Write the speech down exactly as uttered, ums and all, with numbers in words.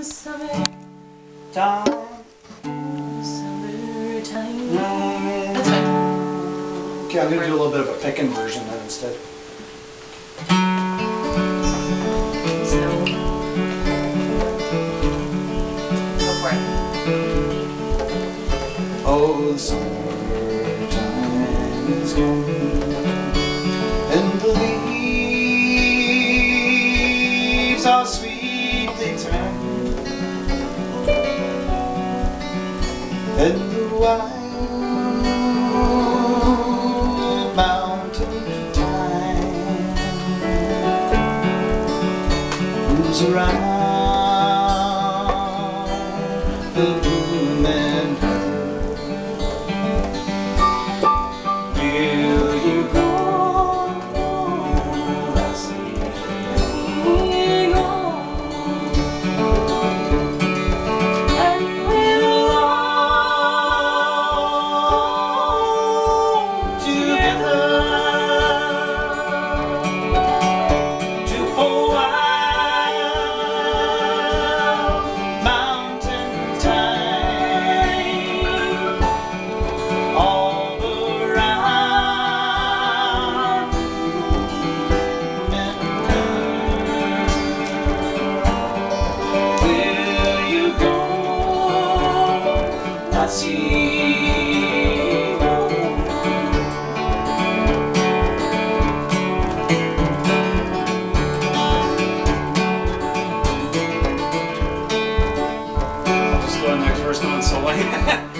summer Time. Summertime. That's fine. Okay, I'm gonna do a little bit of a picking version then instead. So, go for it. Oh, the summertime is gone, and the leaves are sweetly turned, and the wild mountain thyme moves around the bloom and will you go? I see you go, and we'll all together to a wild mountain thyme all around and will you go? I see you. Just go next verse, no one's soloing.